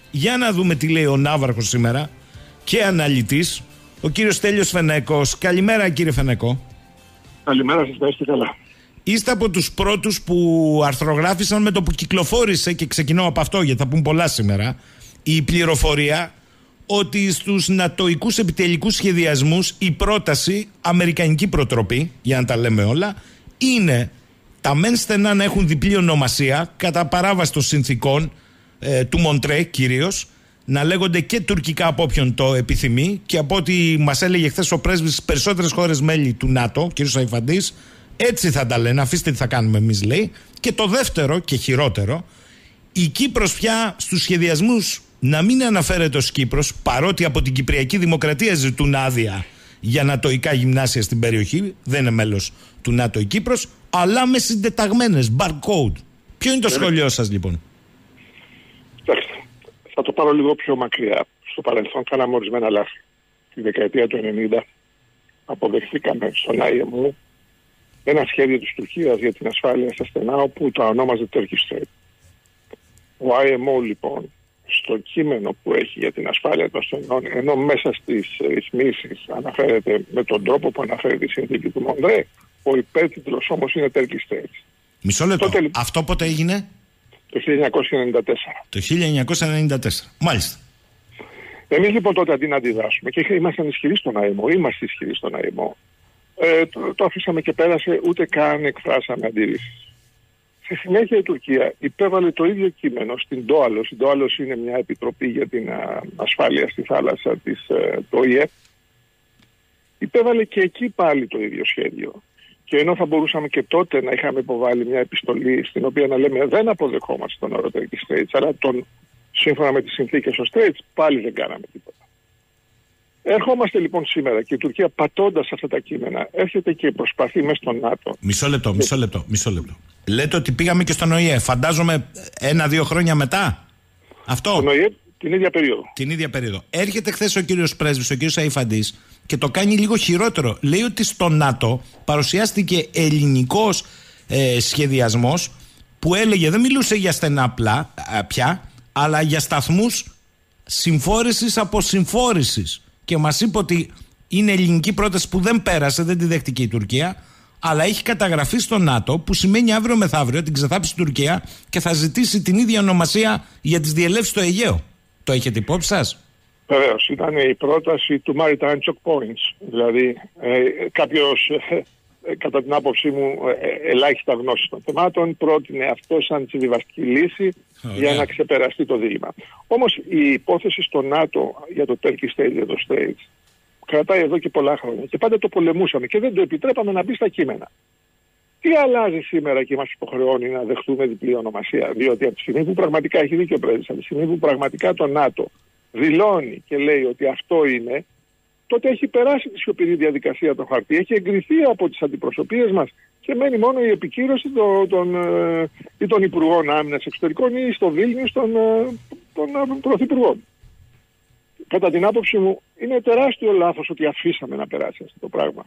Για να δούμε τι λέει ο Ναύαρχος σήμερα και αναλυτής, ο κύριος Στέλιος Φενέκος. Καλημέρα, κύριε Φενέκο. Καλημέρα σας, να είστε καλά. Είστε από τους πρώτους που αρθρογράφησαν με το που κυκλοφόρησε, και ξεκινώ από αυτό γιατί θα πούμε πολλά σήμερα, η πληροφορία ότι στους νατοικούς επιτελικούς σχεδιασμούς η πρόταση, αμερικανική προτροπή, για να τα λέμε όλα, είναι τα μεν στενά να έχουν διπλή ονομασία κατά παράβαση των συνθήκων του Μοντρέ κυρίως, να λέγονται και τουρκικά από όποιον το επιθυμεί, και από ό,τι μας έλεγε χθες ο πρέσβης στις περισσότερες χώρες μέλη του ΝΑΤΟ, κ. Σαϊφαντής, έτσι θα τα λένε, αφήστε τι θα κάνουμε εμείς, λέει. Και το δεύτερο και χειρότερο, η Κύπρος πια στους σχεδιασμούς να μην αναφέρεται ως Κύπρος, παρότι από την Κυπριακή Δημοκρατία ζητούν άδεια για νατοικά γυμνάσια στην περιοχή, δεν είναι μέλος του ΝΑΤΟ η Κύπρος, αλλά με συντεταγμένες, barcode. Ποιο είναι το σχόλιο σας, λοιπόν? Κοιτάξτε, θα το πάρω λίγο πιο μακριά. Στο παρελθόν κάναμε ορισμένα λάθη. Τη δεκαετία του 90 αποδεχθήκαμε στον IMO ένα σχέδιο της Τουρκίας για την ασφάλεια στα στενά, όπου το ονόμαζε Turkish Strait. Ο IMO, λοιπόν, στο κείμενο που έχει για την ασφάλεια των στενών, ενώ μέσα στις ρυθμίσεις αναφέρεται με τον τρόπο που αναφέρεται η συνθήκη του Μοντρέ, ο υπέρτιτλος όμως είναι Turkish Strait. Μισό λεπτό. Αυτό πότε έγινε? Το 1994. Το 1994. Μάλιστα. Εμείς λοιπόν τότε αντί να αντιδράσουμε, και ήμασταν ισχυροί στον IMO, είμαστε ισχυροί στον IMO, το αφήσαμε και πέρασε, ούτε καν εκφράσαμε αντίρρησης. Στη συνέχεια η Τουρκία υπέβαλε το ίδιο κείμενο στην Ντόαλος. Η Ντόαλος είναι μια επιτροπή για την ασφάλεια στη θάλασσα της ΟΗΕ. Υπέβαλε και εκεί πάλι το ίδιο σχέδιο. Και ενώ θα μπορούσαμε και τότε να είχαμε υποβάλει μια επιστολή στην οποία να λέμε δεν αποδεχόμαστε τον όρο Turkish Straits, αλλά σύμφωνα με τις συνθήκες ο Straits, πάλι δεν κάναμε τίποτα. Ερχόμαστε λοιπόν σήμερα και η Τουρκία, πατώντας αυτά τα κείμενα, έρχεται και προσπαθεί μέσα στον ΝΑΤΟ. Μισό λεπτό. Λέτε ότι πήγαμε και στον ΟΗΕ. Φαντάζομαι 1-2 χρόνια μετά. Αυτό. Στον ΟΗΕ την ίδια περίοδο. Έρχεται χθες ο κύριος πρέσβης, ο κύριος Σαϊφαντής, και το κάνει λίγο χειρότερο. Λέει ότι στο ΝΑΤΟ παρουσιάστηκε ελληνικός σχεδιασμός που έλεγε, δεν μιλούσε για στενά πια, αλλά για σταθμούς συμφόρησης από συμφόρησης. Και μας είπε ότι είναι ελληνική πρόταση που δεν πέρασε, δεν τη δέχτηκε η Τουρκία, αλλά έχει καταγραφεί στο ΝΑΤΟ, που σημαίνει αύριο μεθαύριο την ξεθάψει η Τουρκία και θα ζητήσει την ίδια ονομασία για τις διελεύσεις στο Αιγαίο. Το έχετε υπόψη σας? Βεβαίως, ήταν η πρόταση του Maritime Choke Points. Δηλαδή, κάποιος, κατά την άποψή μου, ελάχιστα γνώση των θεμάτων, πρότεινε αυτό σαν συμβιβαστική λύση για να ξεπεραστεί το δίλημμα. Όμως η υπόθεση στο ΝΑΤΟ για το Turkish Strait, για το Straits, κρατάει εδώ και πολλά χρόνια και πάντα το πολεμούσαμε και δεν το επιτρέπαμε να μπει στα κείμενα. Τι αλλάζει σήμερα και μας υποχρεώνει να δεχτούμε διπλή ονομασία? Διότι από τη στιγμή που πραγματικά έχει δίκιο ο πρέσβης, από τη στιγμή που πραγματικά το ΝΑΤΟ δηλώνει και λέει ότι αυτό είναι, τότε έχει περάσει τη σιωπηρή διαδικασία το χαρτί, έχει εγκριθεί από τις αντιπροσωπείες μας και μένει μόνο η επικύρωση των Υπουργών Άμυνας Εξωτερικών ή στο Βίλνιους των Πρωθυπουργών. Κατά την άποψή μου είναι τεράστιο λάθος ότι αφήσαμε να περάσει αυτό το πράγμα.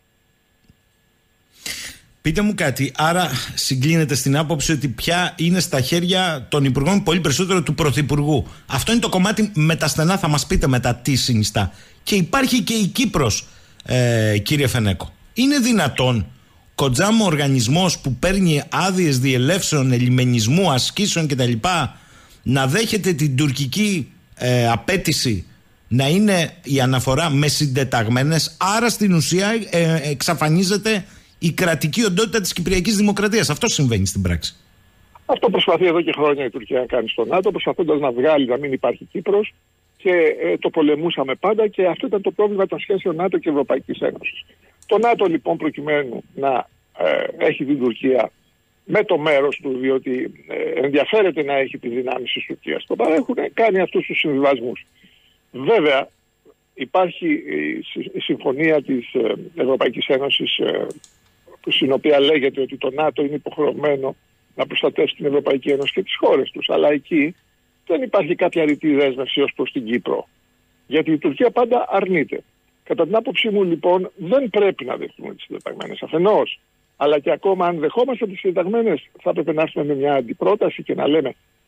Πείτε μου κάτι, άρα συγκλίνεται στην άποψη ότι πια είναι στα χέρια των Υπουργών, πολύ περισσότερο του Πρωθυπουργού. Αυτό είναι το κομμάτι με τα στενά, θα μας πείτε μετά τι συνιστά. Και υπάρχει και η Κύπρος, κύριε Φενέκο. Είναι δυνατόν κοντζάμο οργανισμός που παίρνει άδειες διελεύσεων, ελιμενισμού, ασκήσεων κτλ. Να δέχεται την τουρκική απέτηση να είναι η αναφορά με συντεταγμένες, άρα στην ουσία εξαφανίζεται η κρατική οντότητα της Κυπριακής Δημοκρατίας. Αυτό συμβαίνει στην πράξη. Αυτό προσπαθεί εδώ και χρόνια η Τουρκία να κάνει στο ΝΑΤΟ, προσπαθώντας να βγάλει να μην υπάρχει Κύπρος, και το πολεμούσαμε πάντα, και αυτό ήταν το πρόβλημα των σχέσεων ΝΑΤΟ και Ευρωπαϊκής Ένωσης. Το ΝΑΤΟ λοιπόν, προκειμένου να έχει την Τουρκία με το μέρος του, διότι ενδιαφέρεται να έχει τις δυνάμεις της Τουρκίας, το παρέχουν, κάνει αυτούς τους συμβιβασμούς. Βέβαια, υπάρχει η συμφωνία της Ευρωπαϊκής Ένωσης, στην οποία λέγεται ότι το ΝΑΤΟ είναι υποχρεωμένο να προστατεύσει την Ευρωπαϊκή Ένωση και τις χώρες τους. Αλλά εκεί δεν υπάρχει κάποια ρητή δέσμευση ως προς την Κύπρο. Γιατί η Τουρκία πάντα αρνείται. Κατά την άποψή μου λοιπόν δεν πρέπει να δεχτούμε τις συντεταγμένες αφενός. Αλλά και ακόμα αν δεχόμαστε τις συντεταγμένες θα πρέπει να έρθουμε με μια αντιπρόταση και να λέμε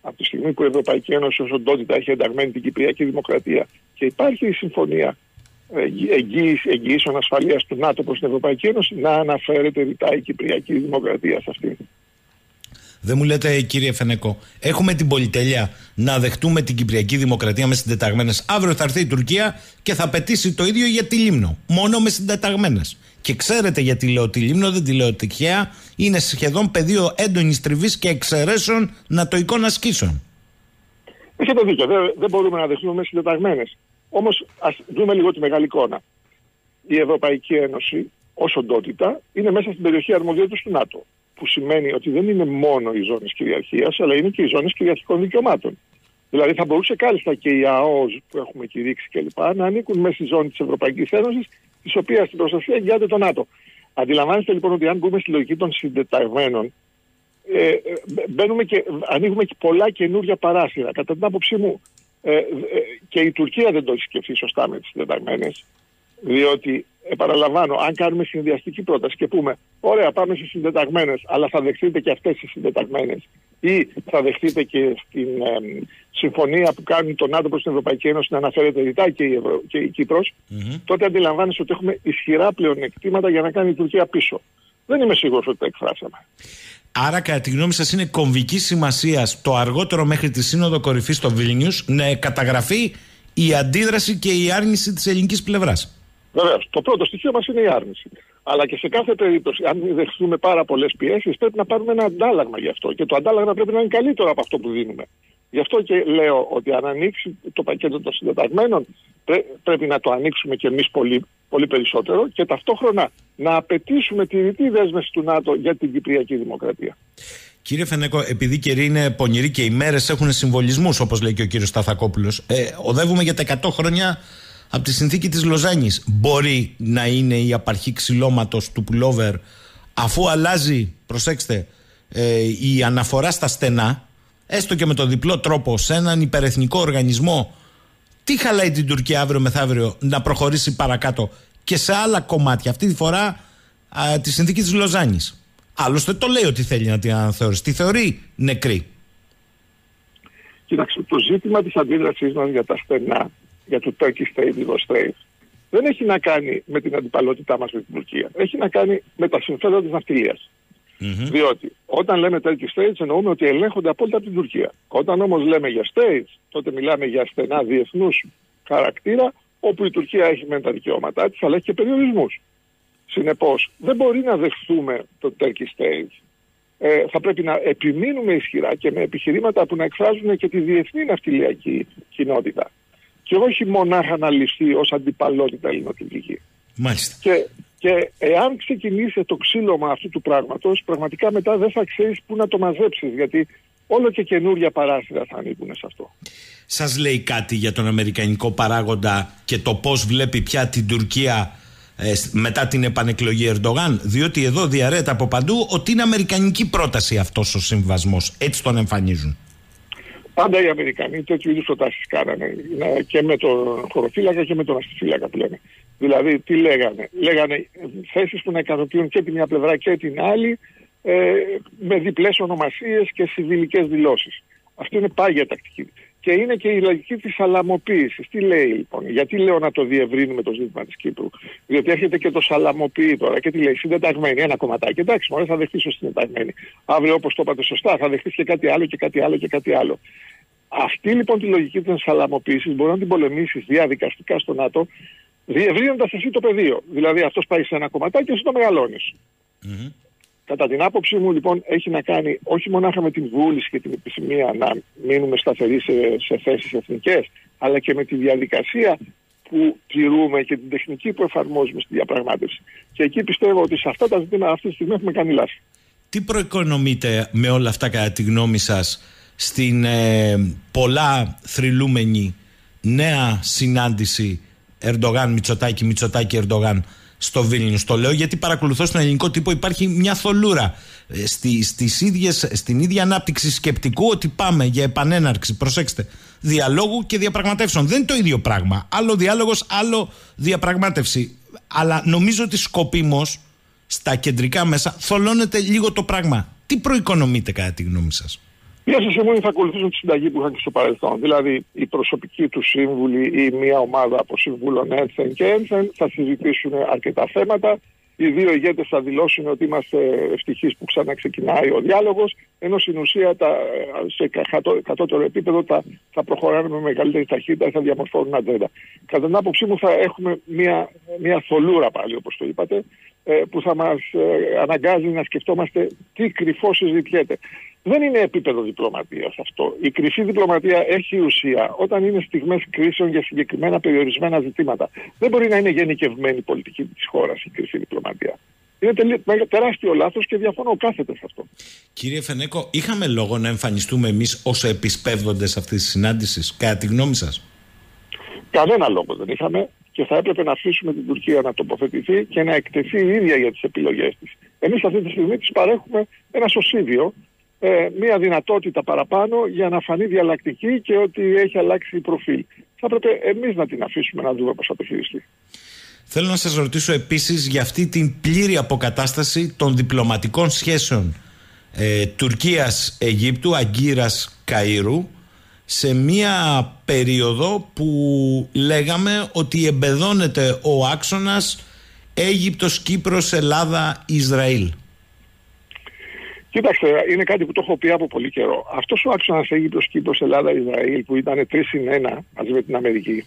Από τη στιγμή που η Ευρωπαϊκή Ένωση ως οντότητα έχει ενταγμένη την Κυπριακή Δημοκρατία και υπάρχει η συμφωνία εγγυήσεων ασφαλείας του ΝΑΤΟ προς την Ευρωπαϊκή Ένωση, να αναφέρεται ρητά η Κυπριακή Δημοκρατία σε αυτή. Δεν μου λέτε, κύριε Φενεκό, έχουμε την πολυτέλεια να δεχτούμε την Κυπριακή Δημοκρατία με συντεταγμένες? Αύριο θα έρθει η Τουρκία και θα πετήσει το ίδιο για τη Λίμνο. Μόνο με συντεταγμένες. Και ξέρετε γιατί λέω τη Λίμνο, δεν τη λέω τυχαία. Είναι σχεδόν πεδίο έντονης τριβής και εξαιρέσεων νατοικών ασκήσεων. Έχετε δίκιο. Δεν μπορούμε να δεχτούμε με συντεταγμένες. Όμως ας δούμε λίγο τη μεγάλη εικόνα. Η Ευρωπαϊκή Ένωση ως οντότητα είναι μέσα στην περιοχή αρμοδιότητας του ΝΑΤΟ. Που σημαίνει ότι δεν είναι μόνο οι ζώνες κυριαρχίας, αλλά είναι και οι ζώνες κυριαρχικών δικαιωμάτων. Δηλαδή θα μπορούσε κάλλιστα και οι ΑΟΣ που έχουμε κηρύξει κλπ. Να ανήκουν μέσα στη ζώνη της Ευρωπαϊκής Ένωσης, της οποίας την προστασία εγγυάται το ΝΑΤΟ. Αντιλαμβάνεστε λοιπόν ότι αν μπούμε στη λογική των συντεταγμένων, ανοίγουμε και πολλά καινούργια παράθυρα. Κατά την άποψή μου, και η Τουρκία δεν το έχει σκεφτεί σωστά με τις συντεταγμένες, διότι, επαναλαμβάνω, αν κάνουμε συνδυαστική πρόταση και πούμε, ωραία, πάμε στις συντεταγμένες, αλλά θα δεχτείτε και αυτές τις συντεταγμένες, ή θα δεχτείτε και στην συμφωνία που κάνει το ΝΑΤΟ προς την Ευρωπαϊκή Ένωση να αναφέρεται ρητά και η Κύπρος, τότε αντιλαμβάνεστε ότι έχουμε ισχυρά πλεονεκτήματα για να κάνει η Τουρκία πίσω. Δεν είμαι σίγουρος ότι τα εκφράσαμε. Άρα, κατά τη γνώμη σας, είναι κομβική σημασία το αργότερο μέχρι τη Σύνοδο Κορυφής στο Βίλνιους να καταγραφεί η αντίδραση και η άρνηση της ελληνικής πλευράς? Βεβαίως. Το πρώτο στοιχείο μας είναι η άρνηση. Αλλά και σε κάθε περίπτωση, αν δεχθούμε πάρα πολλές πιέσεις, πρέπει να πάρουμε ένα αντάλλαγμα γι' αυτό. Και το αντάλλαγμα πρέπει να είναι καλύτερο από αυτό που δίνουμε. Γι' αυτό και λέω ότι αν ανοίξει το πακέτο των συντεταγμένων, πρέπει να το ανοίξουμε κι εμείς πολύ, πολύ περισσότερο και ταυτόχρονα να απαιτήσουμε τη ρητή δέσμευση του ΝΑΤΟ για την Κυπριακή Δημοκρατία. Κύριε Φενέκο, επειδή οι καιροί είναι πονηροί και οι μέρες έχουν συμβολισμούς, όπως λέει και ο κύριος Σταθακόπουλος, οδεύουμε για τα 100 χρόνια από τη συνθήκη της Λοζάνης. Μπορεί να είναι η απαρχή ξυλώματος του πουλόβερ, αφού αλλάζει, προσέξτε, η αναφορά στα στενά, έστω και με τον διπλό τρόπο, σε έναν υπερεθνικό οργανισμό? Τι χαλάει την Τουρκία αύριο μεθαύριο να προχωρήσει παρακάτω και σε άλλα κομμάτια, αυτή τη φορά τη συνθήκη της Λοζάνης? Άλλωστε το λέει ότι θέλει να την αναθεωρήσει. Τη θεωρεί νεκρή. Κοιτάξτε, το ζήτημα της αντίδρασής μας για τα στενά, για το Turkish Strait, Eagle Strait, δεν έχει να κάνει με την αντιπαλότητά μας με την Τουρκία. Έχει να κάνει με τα συμφέροντα της ναυτιλίας. Διότι όταν λέμε Turkish Straits εννοούμε ότι ελέγχονται απόλυτα από την Τουρκία. Όταν όμως λέμε για Straits, τότε μιλάμε για στενά διεθνούς χαρακτήρα, όπου η Τουρκία έχει μεν τα δικαιώματά της, αλλά έχει και περιορισμούς. Συνεπώς, δεν μπορεί να δεχθούμε το Turkish Straits. Θα πρέπει να επιμείνουμε ισχυρά και με επιχειρήματα που να εκφράζουν και τη διεθνή ναυτιλιακή κοινότητα. Και όχι μονάχα να ληφθεί ως αντιπαλότητα ελληνοτουρκική. Μάλιστα. Και εάν ξεκινήσει το ξύλωμα αυτού του πράγματος, πραγματικά μετά δεν θα ξέρεις πού να το μαζέψεις, γιατί όλο και καινούρια παράθυρα θα ανήκουν σε αυτό. Σας λέει κάτι για τον αμερικανικό παράγοντα και το πώς βλέπει πια την Τουρκία μετά την επανεκλογή Ερντογάν? Διότι εδώ διαρρέεται από παντού ότι είναι αμερικανική πρόταση αυτός ο συμβασμός. Έτσι τον εμφανίζουν. Πάντα οι Αμερικανοί τέτοιου είδους προτάσεις κάνανε, και με τον χωροφύλακα και με τον αστιφύλακα που λένε. Δηλαδή, τι λέγανε? Λέγανε θέσεις που να ικανοποιούν και τη μια πλευρά και την άλλη, με διπλές ονομασίες και συμβιλικές δηλώσεις. Αυτό είναι πάγια τακτική. Και είναι και η λογική της σαλαμοποίησης. Τι λέει λοιπόν? Γιατί λέω να το διευρύνουμε το ζήτημα της Κύπρου? Διότι έρχεται και το σαλαμοποιεί τώρα και τι λέει? Συντεταγμένη, ένα κομματάκι. Εντάξει, μωρέ, θα δεχτείς ως συντεταγμένη. Αύριο, όπως το είπατε σωστά, θα δεχτείς και κάτι άλλο και κάτι άλλο και κάτι άλλο. Αυτή λοιπόν τη λογική της σαλαμοποίησης μπορεί να την πολεμήσεις διαδικαστικά στο ΝΑΤΟ, διευρύνοντας εσύ το πεδίο. Δηλαδή, αυτός πάει σε ένα κομματάκι και εσύ το μεγαλώνεις. Κατά την άποψή μου, λοιπόν, έχει να κάνει όχι μονάχα με την βούληση και την επιθυμία να μείνουμε σταθεροί σε θέσεις εθνικές, αλλά και με τη διαδικασία που τηρούμε και την τεχνική που εφαρμόζουμε στη διαπραγμάτευση. Και εκεί πιστεύω ότι σε αυτά τα ζητήματα αυτή τη στιγμή έχουμε κάνει λάθη. Τι προοικονομείτε με όλα αυτά, κατά τη γνώμη σας, στην πολλά θρυλούμενη νέα συνάντηση Ερντογάν-Μητσοτάκη, Μητσοτάκη-Ερντογάν στο Βίλνιους? Το λέω γιατί παρακολουθώ στον ελληνικό τύπο, υπάρχει μια θολούρα στην ίδια ανάπτυξη σκεπτικού ότι πάμε για επανέναρξη, προσέξτε, διαλόγου και διαπραγματεύσεων. Δεν είναι το ίδιο πράγμα. Άλλο διάλογος, άλλο διαπραγμάτευση. Αλλά νομίζω ότι σκοπίμως στα κεντρικά μέσα θολώνεται λίγο το πράγμα. Τι προοικονομείτε, κατά τη γνώμη σας? Οι ΕΣΥΜΟΥΝ θα ακολουθήσουν τη συνταγή που είχαν και στο παρελθόν. Δηλαδή, οι προσωπικοί του σύμβουλοι ή μια ομάδα από συμβούλων ένθεν και ένθεν θα συζητήσουν αρκετά θέματα. Οι δύο ηγέτες θα δηλώσουν ότι είμαστε ευτυχείς που ξαναξεκινάει ο διάλογος, ενώ στην ουσία σε κατώτερο επίπεδο θα προχωράνε με μεγαλύτερη ταχύτητα, θα διαμορφώνουν ατζέντα. Κατά την άποψή μου, θα έχουμε μια θολούρα πάλι, όπως το είπατε, που θα μας αναγκάζει να σκεφτόμαστε τι κρυφό συζητιέται. Δεν είναι επίπεδο διπλωματίας αυτό. Η κρυφή διπλωματία έχει ουσία όταν είναι στιγμές κρίσεων για συγκεκριμένα περιορισμένα ζητήματα. Δεν μπορεί να είναι γενικευμένη η πολιτική της χώρας η κρυφή διπλωματία. Είναι τεράστιο λάθος και διαφωνώ κάθετα σε αυτό. Κύριε Φενέκο, είχαμε λόγο να εμφανιστούμε εμείς ως επισπεύδοντες αυτής της συνάντησης, κατά τη γνώμη σας? Κανένα λόγο δεν είχαμε και θα έπρεπε να αφήσουμε την Τουρκία να τοποθετηθεί και να εκτεθεί η ίδια για τις επιλογές της. Εμείς αυτή τη στιγμή της παρέχουμε ένα σωσίδιο, μια δυνατότητα παραπάνω για να φανεί διαλλακτική και ότι έχει αλλάξει η προφίλ. Θα έπρεπε εμείς να την αφήσουμε να δούμε πώς θα το χειριστεί. Θέλω να σας ρωτήσω επίσης για αυτή την πλήρη αποκατάσταση των διπλωματικών σχέσεων Τουρκίας-Αιγύπτου, Αγκύρας-Καΐρου, σε μία περίοδο που λέγαμε ότι εμπεδώνεται ο άξονας Αίγυπτος-Κύπρος-Ελλάδα-Ισραήλ. Κοίταξτε, είναι κάτι που το έχω πει από πολύ καιρό. Αυτός ο άξονας Αίγυπτος-Κύπρος-Ελλάδα-Ισραήλ που ήταν 3-1 μαζί με την Αμερική,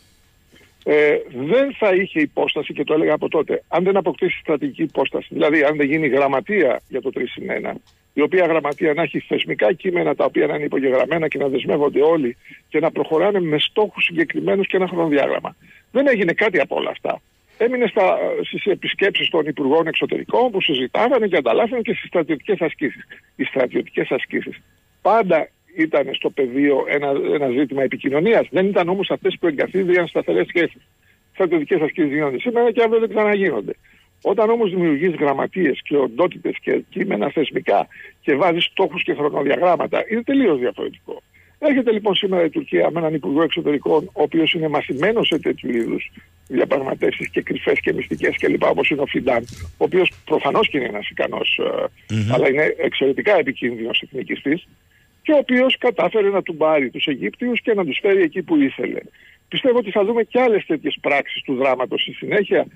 δεν θα είχε υπόσταση, και το έλεγα από τότε, αν δεν αποκτήσει στρατηγική υπόσταση. Δηλαδή, αν δεν γίνει γραμματεία για το 3-1, η οποία γραμματεία να έχει θεσμικά κείμενα τα οποία να είναι υπογεγραμμένα και να δεσμεύονται όλοι και να προχωράνε με στόχους συγκεκριμένους και ένα χρονοδιάγραμμα. Δεν έγινε κάτι από όλα αυτά. Έμεινε στις επισκέψεις των Υπουργών Εξωτερικών που συζητάγανε και ανταλλάσσανε και στις στρατιωτικές ασκήσεις. Οι στρατιωτικές ασκήσεις πάντα ήταν στο πεδίο ένα ζήτημα επικοινωνίας. Δεν ήταν όμως αυτές που εγκαθίδρυαν σταθερές σχέσεις. Στρατιωτικές ασκήσεις γίνονται σήμερα και αύριο δεν ξαναγίνονται. Όταν όμως δημιουργείς γραμματείες και οντότητες και κείμενα θεσμικά και βάζεις στόχους και χρονοδιαγράμματα, είναι τελείως διαφορετικό. Έρχεται λοιπόν σήμερα η Τουρκία με έναν Υπουργό Εξωτερικών, ο οποίος είναι μαθημένος σε τέτοιου είδους διαπραγματεύσεις και κρυφές και μυστικές κλπ. Όπως είναι ο Φιντάν, ο οποίος προφανώς και είναι ένας ικανός, αλλά είναι εξαιρετικά επικίνδυνος εθνικιστής, και ο οποίος κατάφερε να του πάρει τους Αιγύπτιους και να τους φέρει εκεί που ήθελε. Πιστεύω ότι θα δούμε και άλλες τέτοιες πράξεις του δράματος στη συνέχεια,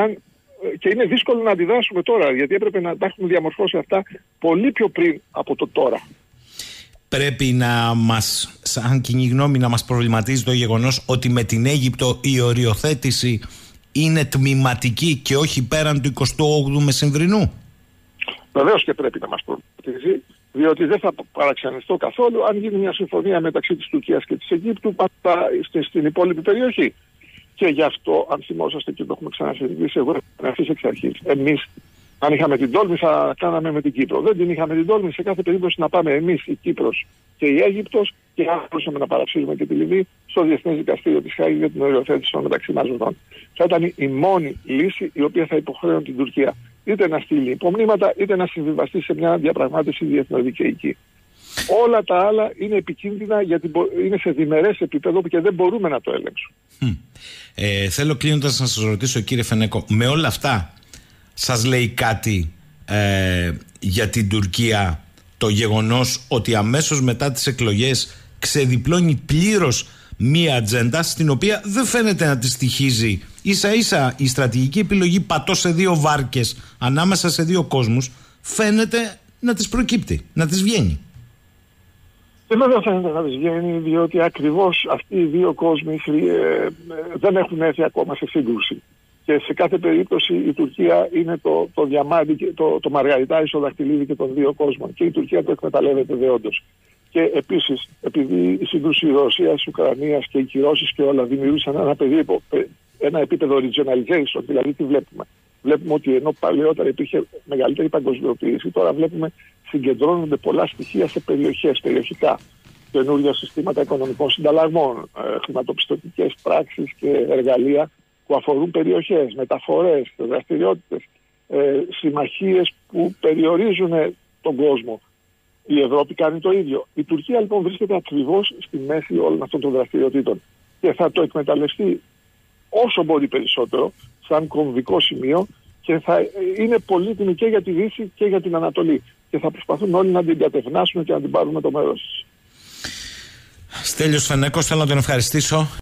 και είναι δύσκολο να αντιδράσουμε τώρα, γιατί έπρεπε να τα έχουμε διαμορφώσει αυτά πολύ πιο πριν από το τώρα. Πρέπει να μας, σαν κοινή γνώμη, να μας προβληματίζει το γεγονός ότι με την Αίγυπτο η οριοθέτηση είναι τμηματική και όχι πέραν του 28ου Μεσημβρινού. Βεβαίως και πρέπει να μας προβληματίζει, διότι δεν θα παραξενευτώ καθόλου αν γίνει μια συμφωνία μεταξύ της Τουρκίας και της Αιγύπτου στην υπόλοιπη περιοχή. Και γι' αυτό, αν θυμόσαστε και το έχουμε ξανασυζητήσει, εγώ ευθύς εξ αρχής. Εμείς, αν είχαμε την τόλμη, θα κάναμε με την Κύπρο. Δεν την είχαμε την τόλμη, σε κάθε περίπτωση να πάμε εμείς, η Κύπρος και η Αίγυπτος, και αν μπορούσαμε να παραψήσουμε και τη Λιβύη στο Διεθνές Δικαστήριο της Χάγης για την οριοθέτηση των μεταξύ μας ζωτών. Θα ήταν η μόνη λύση η οποία θα υποχρέωνε την Τουρκία είτε να στείλει υπομνήματα είτε να συμβιβαστεί σε μια διαπραγμάτευση διεθνοδικαϊκή. Όλα τα άλλα είναι επικίνδυνα γιατί είναι σε διμερές επίπεδο και δεν μπορούμε να το ελέγξουμε. Θέλω κλείνοντας να σας ρωτήσω, κύριε Φενέκο, με όλα αυτά σας λέει κάτι για την Τουρκία το γεγονός ότι αμέσως μετά τις εκλογές ξεδιπλώνει πλήρως μία ατζέντα στην οποία δεν φαίνεται να τη στοιχίζει ίσα ίσα η στρατηγική επιλογή πατώ σε δύο βάρκες ανάμεσα σε δύο κόσμους, φαίνεται να της προκύπτει, να της βγαίνει? Δεν φαίνεται να της βγαίνει, διότι ακριβώς αυτοί οι δύο κόσμοι δεν έχουν έρθει ακόμα σε σύγκρουση. Και σε κάθε περίπτωση η Τουρκία είναι το διαμάντι, το μαργαριτάρι στο δαχτυλίδι και των δύο κόσμων. Και η Τουρκία το εκμεταλλεύεται δεόντως. Και επίσης, επειδή η σύγκρουση Ρωσίας, Ουκρανίας και οι κυρώσεις και όλα δημιούργησαν ένα επίπεδο regionalization, δηλαδή τι βλέπουμε. Βλέπουμε ότι ενώ παλαιότερα υπήρχε μεγαλύτερη παγκοσμιοποίηση, τώρα βλέπουμε συγκεντρώνονται πολλά στοιχεία σε περιοχές, περιοχικά. Καινούργια συστήματα οικονομικών συνταλλαγμών, χρηματοπιστωτικές πράξεις και εργαλεία που αφορούν περιοχές, μεταφορές, δραστηριότητες, συμμαχίες που περιορίζουν τον κόσμο. Η Ευρώπη κάνει το ίδιο. Η Τουρκία λοιπόν βρίσκεται ακριβώς στη μέση όλων αυτών των δραστηριοτήτων και θα το εκμεταλλευτεί όσο μπορεί περισσότερο σαν κομβικό σημείο και θα είναι πολύτιμη και για τη Δύση και για την Ανατολή και θα προσπαθούν όλοι να την κατευνάσουν και να την πάρουν με το μέρος. Στέλιος Φενέκος, θέλω να τον ευχαριστήσω